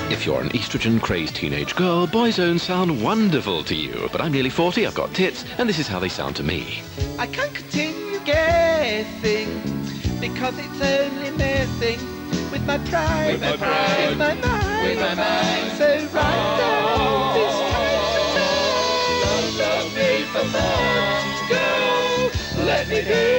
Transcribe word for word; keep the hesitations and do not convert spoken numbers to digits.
If you're an estrogen-crazed teenage girl, Boyzone sound wonderful to you. But I'm nearly forty, I've got tits, and this is how they sound to me. I can't continue guessing, because it's only messing with my pride, with my pride, with my mind, with my mind. So right now, this time to time, Don't love me for more. Go, let me be.